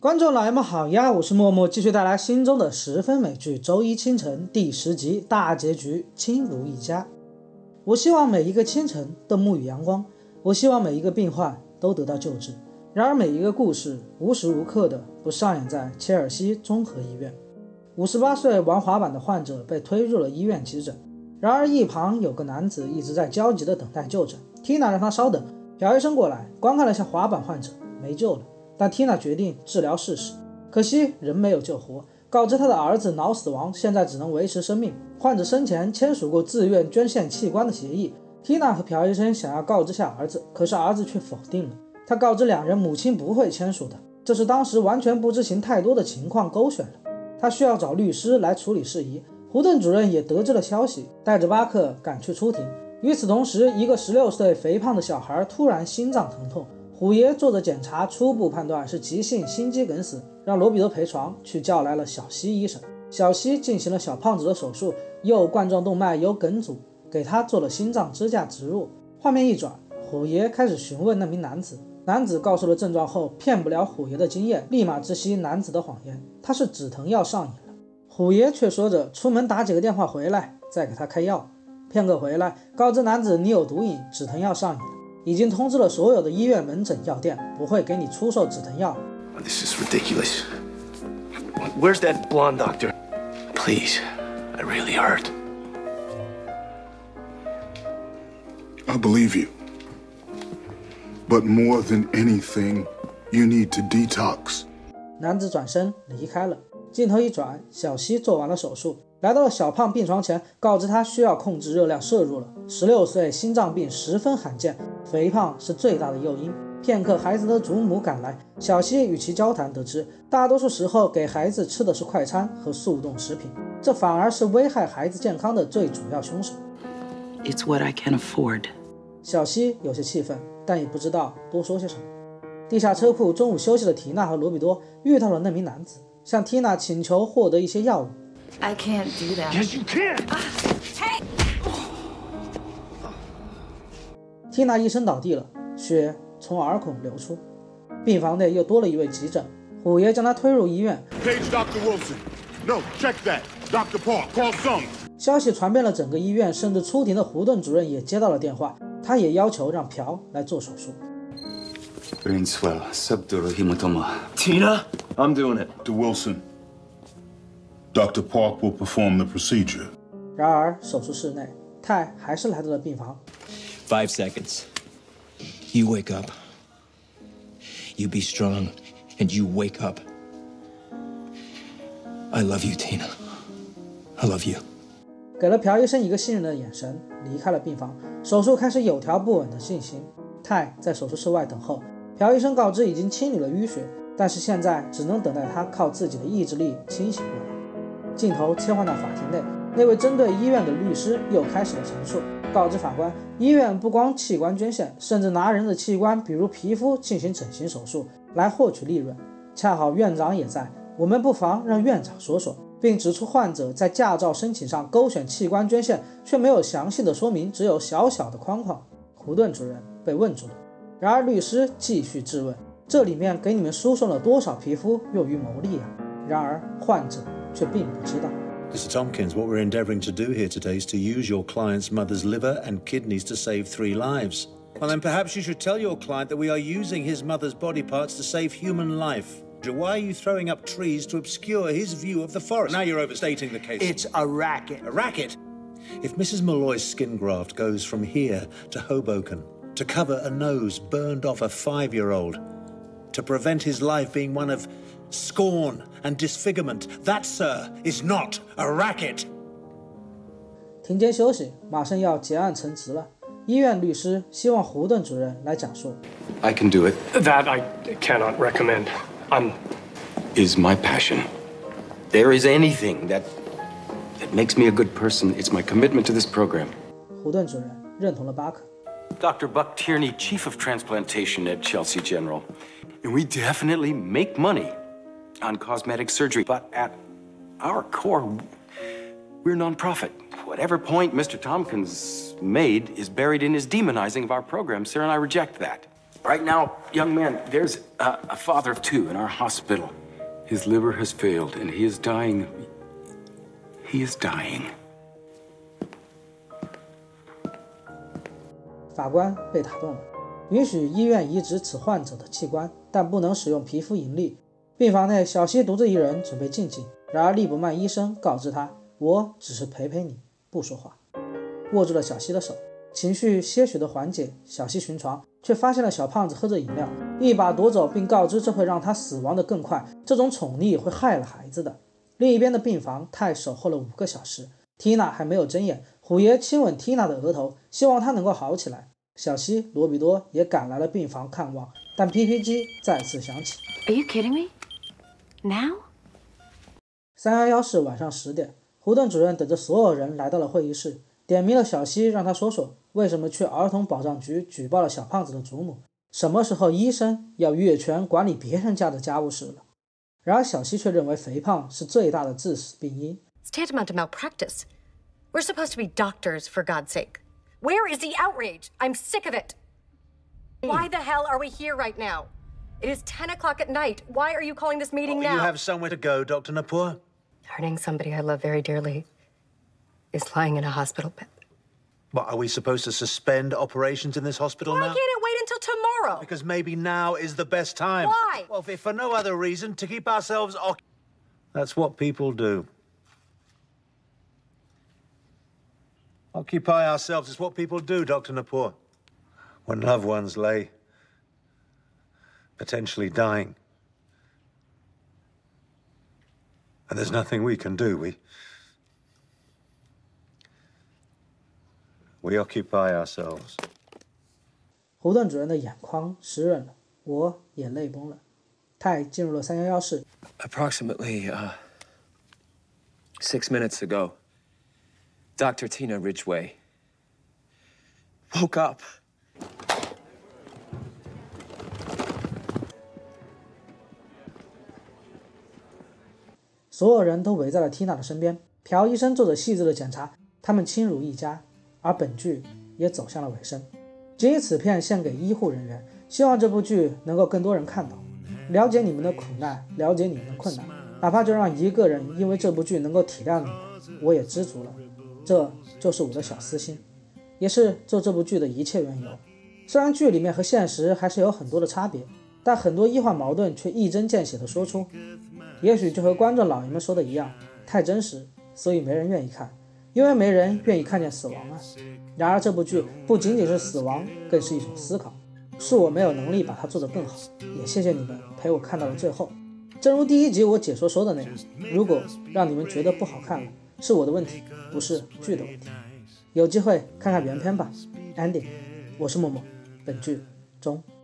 观众老爷们好呀，我是默默，继续带来心中的10分美剧，周一清晨第10集大结局，亲如一家。我希望每一个清晨都沐浴阳光，我希望每一个病患都得到救治。然而每一个故事无时无刻的不上演在切尔西综合医院。58岁玩滑板的患者被推入了医院急诊，然而一旁有个男子一直在焦急的等待就诊。Tina 让他稍等，朴医生过来观看了下滑板患者，没救了。但 Tina 决定治疗试试，可惜人没有救活，告知他的儿子脑死亡，现在只能维持生命。患者生前签署过自愿捐献器官的协议。 Tina 和朴医生想要告知下儿子，可是儿子却否定了。他告知两人母亲不会签署的，这是当时完全不知情太多的情况勾选了。他需要找律师来处理事宜。胡顿主任也得知了消息，带着巴克赶去出庭。与此同时，一个16岁肥胖的小孩突然心脏疼痛，虎爷做着检查，初步判断是急性心肌梗死，让罗比多陪床去叫来了小西医生。小西进行了小胖子的手术，右冠状动脉有梗阻，给他做了心脏支架植入。画面一转，虎爷开始询问那名男子，男子告诉了症状后，骗不了虎爷的经验，立马知悉男子的瘾言，他是止疼药上瘾了。虎爷却说着出门打几个电话回来，再给他开药。片刻回来，告知男子你有毒瘾，止疼药上瘾了，已经通知了所有的医院门诊药店，不会给你出售止疼药。 This is ridiculous. Where's that blonde doctor? Please, I really hurt. I believe you. But more than anything, you need to detox. 男子转身离开了。镜头一转，小西做完了手术，来到了小胖病床前，告知他需要控制热量摄入了。16岁心脏病十分罕见，肥胖是最大的诱因。片刻，孩子的祖母赶来，小西与其交谈，得知大多数时候给孩子吃的是快餐和速冻食品，这反而是危害孩子健康的最主要凶手。 It's what I can afford. 小西有些气愤，但也不知道多说些什么。地下车库中午休息的缇娜和罗比多遇到了那名男子，向缇娜请求获得一些药物。 I can't do that. Yes, you can. Hey! 缇娜一身倒地了，血从耳孔流出。病房内又多了一位急诊，虎爷将他推入医院。 Page Dr. Wilson. No, check that. Dr. Park, call some. 消息传遍了整个医院，甚至出庭的胡顿主任也接到了电话，他也要求让朴来做手术。 Brain swell, subdural hematoma. Tina, I'm doing it. Dr. Wilson. Dr. Park will perform the procedure. 然而手术室内，泰还是来到了病房。 5 seconds. You wake up. You be strong, and you wake up. I love you, Tina. I love you. 给了朴医生一个信任的眼神，离开了病房。手术开始有条不紊的进行。泰在手术室外等候。朴医生告知已经清理了淤血，但是现在只能等待他靠自己的意志力清醒过来。镜头切换到法庭内，那位针对医院的律师又开始了陈述，告知法官，医院不光器官捐献，甚至拿人的器官，比如皮肤进行整形手术来获取利润。恰好院长也在，我们不妨让院长说说，并指出患者在驾照申请上勾选器官捐献，却没有详细的说明，只有小小的框框。胡顿主任被问住了。然而律师继续质问，这里面给你们输送了多少皮肤用于牟利啊？然而患者却并不知道。 Mr. Tompkins, what we're endeavouring to do here today is to use your client's mother's liver and kidneys to save 3 lives. Well, then perhaps you should tell your client that we are using his mother's body parts to save human life. Why are you throwing up trees to obscure his view of the forest? Now you're overstating the case. It's a racket. A racket? If Mrs. Malloy's skin graft goes from here to Hoboken to cover a nose burned off a 5-year-old, to prevent his life being one of scorn and disfigurement, that, sir, is not a racket. 庭间休息，马上要结案陈词了。医院律师希望胡顿主任来讲述。 I can do it. That I cannot recommend. Is my passion. There is anything that makes me a good person. It's my commitment to this program. 胡顿主任认同了巴克。 Dr. Buck Tierney, Chief of Transplantation at Chelsea General. And we definitely make money on cosmetic surgery, but at our core, we're nonprofit. Whatever point Mr. Tompkins made is buried in his demonizing of our program, sir, and I reject that. Right now, young man, there's a father of two in our hospital. His liver has failed, and he is dying. He is dying. 法官被打动了，允许医院移植此患者的器官，但不能使用皮肤盈利。病房内，小西独自一人准备静静，然而利伯曼医生告知他：“我只是陪陪你，不说话。”握住了小西的手，情绪些许的缓解。小西寻床，却发现了小胖子喝着饮料，一把夺走，并告知这会让他死亡的更快，这种宠溺会害了孩子的。另一边的病房，泰守候了5个小时，缇娜还没有睁眼。虎爷亲吻缇娜的额头，希望她能够好起来。小西、罗比多也赶来了病房看望，但 PP 机再次响起。 Are you kidding me? Now? 311室晚上10点，胡顿主任等着所有人来到了会议室，点名了小西，让他说说为什么去儿童保障局举报了小胖子的祖母，什么时候医生要越权管理别人家的家务事了。然而小西却认为肥胖是最大的致死病因。 It's tantamount to malpractice. We're supposed to be doctors, for God's sake. Where is the outrage? I'm sick of it. Why the hell are we here right now? It is 10 o'clock at night. Why are you calling this meeting now? You have somewhere to go, Dr. Napur. Hurting somebody I love very dearly is lying in a hospital bed. What, are we supposed to suspend operations in this hospital Why now? can't it wait until tomorrow? Because maybe now is the best time. Why? Well, if for no other reason, to keep ourselves occupied. That's what people do. Occupy ourselves is what people do, Dr. Napur. When loved ones lay potentially dying. And there's nothing we can do. We occupy ourselves. 胡顿主任的眼眶湿润了，我也泪崩了。泰进入了311室。 Approximately 6 minutes ago, Dr. Tina Ridgway woke up. 所有人都围在了缇娜的身边，朴医生做着细致的检查，他们亲如一家。而本剧也走向了尾声。仅以此片献给医护人员，希望这部剧能够更多人看到，了解你们的苦难，了解你们的困难，哪怕就让一个人因为这部剧能够体谅你们，我也知足了。这就是我的小私心，也是做这部剧的一切缘由。虽然剧里面和现实还是有很多的差别，但很多医患矛盾却一针见血地说出。也许就和观众老爷们说的一样，太真实，所以没人愿意看，因为没人愿意看见死亡啊。然而这部剧不仅仅是死亡，更是一种思考，是我没有能力把它做得更好，也谢谢你们陪我看到了最后。正如第1集我解说说的那样，如果让你们觉得不好看了，是我的问题，不是剧的问题。有机会看看原片吧。Ending， 我是默默，本剧终。